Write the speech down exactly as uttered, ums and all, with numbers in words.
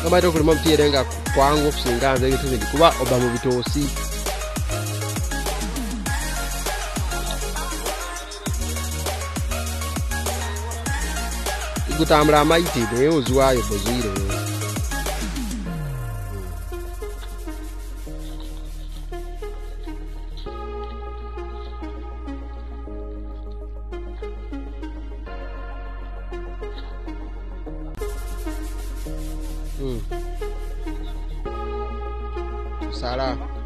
Amaito kulima omupiira nga kwangu okusinga nze ebintu bindi kuba oba mu bitoosi. Gutambula amaiti naye ozwayo bozwire. Hmm. Salah.